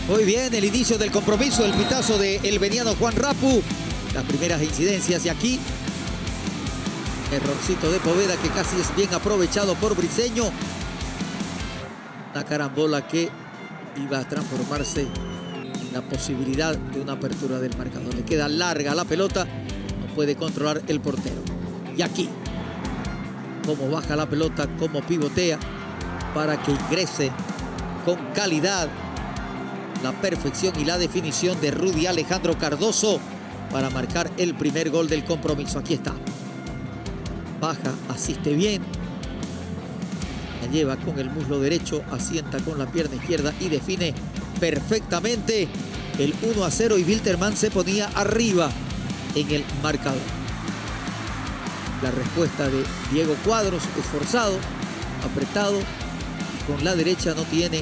Muy bien, el inicio del compromiso, el pitazo de el veniano Juan Rapu. Las primeras incidencias y aquí errorcito de Poveda que casi es bien aprovechado por Briceño. Una carambola que iba a transformarse en la posibilidad de una apertura del marcador. Le queda larga la pelota, no puede controlar el portero. Y aquí, cómo baja la pelota, cómo pivotea para que ingrese con calidad la perfección y la definición de Rudy Alejandro Cardoso para marcar el primer gol del compromiso. Aquí está. Baja, asiste bien. La lleva con el muslo derecho, asienta con la pierna izquierda y define perfectamente el 1-0 y Wilterman se ponía arriba en el marcador. La respuesta de Diego Cuadros, esforzado, apretado, y con la derecha no tiene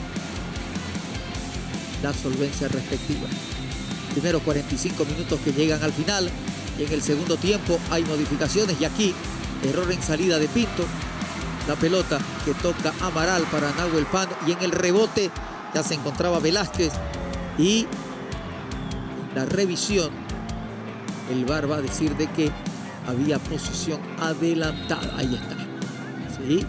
la solvencia respectiva. Primero 45 minutos que llegan al final y en el segundo tiempo hay modificaciones y aquí error en salida de Pinto. La pelota que toca Amaral para Nahuel Pan y en el rebote ya se encontraba Velázquez y la revisión el VAR va a decir de que había posición adelantada. Ahí está. ¿Sí?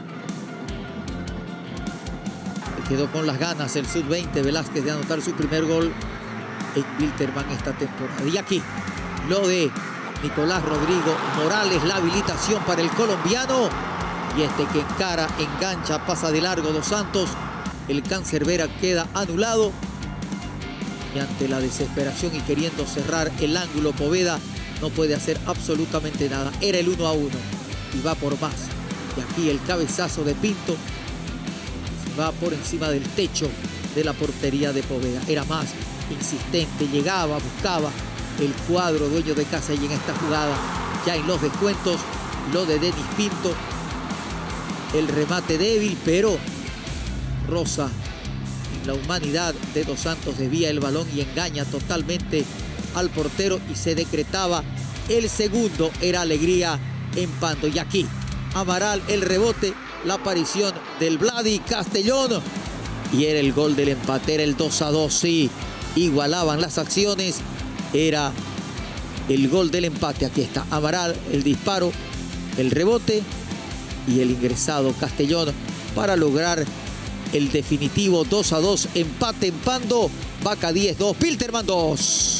Quedó con las ganas el sub-20 Velázquez de anotar su primer gol en Wilterman esta temporada. Y aquí lo de Nicolás Rodrigo Morales, la habilitación para el colombiano. Y este que encara, engancha, pasa de largo Dos Santos. El Cancerbera queda anulado. Y ante la desesperación y queriendo cerrar el ángulo, Poveda no puede hacer absolutamente nada. Era el 1-1 y va por más. Y aquí el cabezazo de Pinto va por encima del techo de la portería de Poveda. Era más insistente, llegaba, buscaba el cuadro dueño de casa y en esta jugada, ya en los descuentos, lo de Denis Pinto. El remate débil, pero roza la humanidad de Dos Santos, desvía el balón y engaña totalmente al portero y se decretaba el segundo. Era Alegría en Pando. Y aquí Amaral, el rebote, la aparición del Vladi Castellón y era el gol del empate, era el 2-2. Sí, igualaban las acciones, era el gol del empate. Aquí está Amaral, el disparo, el rebote y el ingresado Castellón para lograr el definitivo 2-2, empate en Pando. Vaca 10-2, Wilterman 2.